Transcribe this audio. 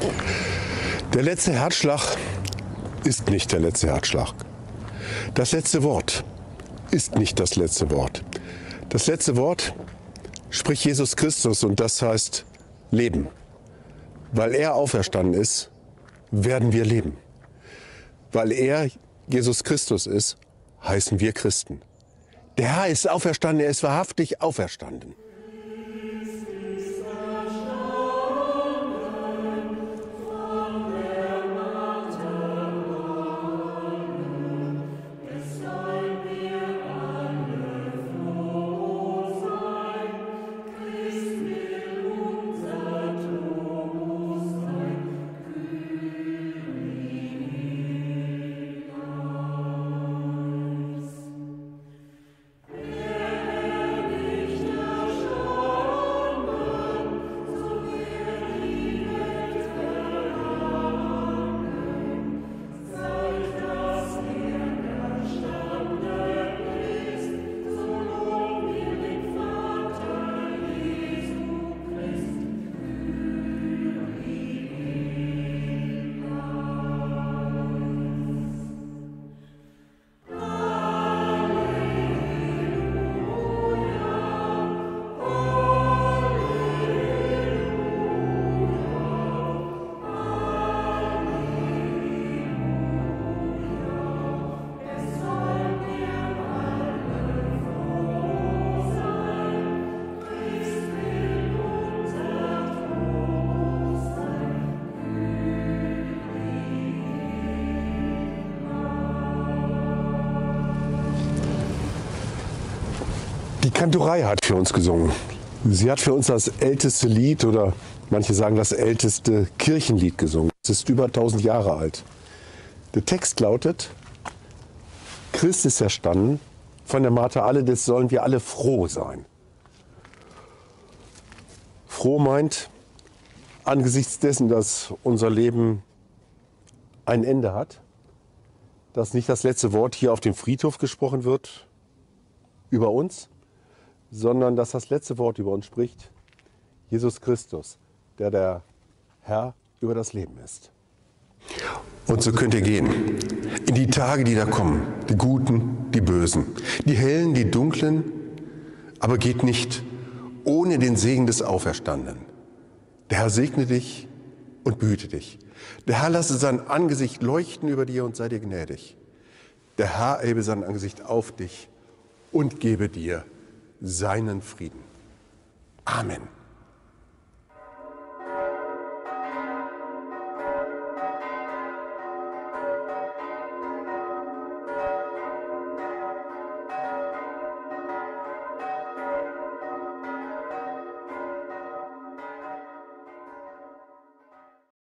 Der letzte Herzschlag ist nicht der letzte Herzschlag. Das letzte Wort ist nicht das letzte Wort. Das letzte Wort spricht Jesus Christus und das heißt Leben. Weil er auferstanden ist, werden wir leben. Weil er Jesus Christus ist, heißen wir Christen. Der Herr ist auferstanden, er ist wahrhaftig auferstanden. Die Kantorei hat für uns gesungen. Sie hat für uns das älteste Lied oder manche sagen das älteste Kirchenlied gesungen. Es ist über 1000 Jahre alt. Der Text lautet: Christ ist erstanden, von der Martha alle, des sollen wir alle froh sein. Froh meint, angesichts dessen, dass unser Leben ein Ende hat, dass nicht das letzte Wort hier auf dem Friedhof gesprochen wird über uns, sondern dass das letzte Wort über uns spricht, Jesus Christus, der Herr über das Leben ist. Und so könnt ihr gehen in die Tage, die da kommen, die Guten, die Bösen, die Hellen, die Dunklen, aber geht nicht ohne den Segen des Auferstandenen. Der Herr segne dich und behüte dich. Der Herr lasse sein Angesicht leuchten über dir und sei dir gnädig. Der Herr erhebe sein Angesicht auf dich und gebe dir seinen Frieden. Amen.